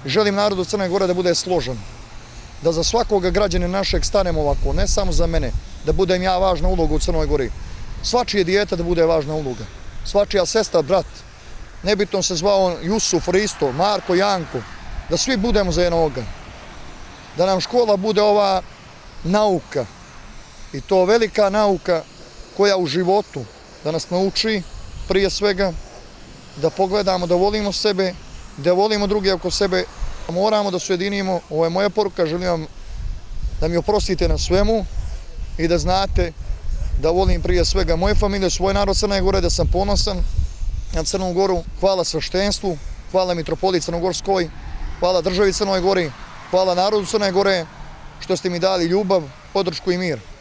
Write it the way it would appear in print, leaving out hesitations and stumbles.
Želim narodu Crne Gore da bude složen, da za svakoga građanina našeg stanemo ovako, ne samo za mene, da budem ja važna uloga u Crnoj Gori. Svačije dijete da bude važna uloga, svačija sestra, brat, nebitno se zvao Jusuf, Risto, Marko, Janko, da svi budemo za jednoga. Da nam škola bude ova nauka, i to velika nauka koja u životu da nas nauči prije svega da pogledamo, da volimo sebe, da volimo druge oko sebe. Moramo da se ujedinimo, ovo je moja poruka, želim vam da mi oprostite na svemu i da znate da volim prije svega moje familije, svoj narod Crne Gore, da sam ponosan na Crnu Goru. Hvala sveštenstvu, hvala mitropoliji Crnogorskoj, hvala državi Crnoj Gori, hvala narodu Crne Gore što ste mi dali ljubav, podršku i mir.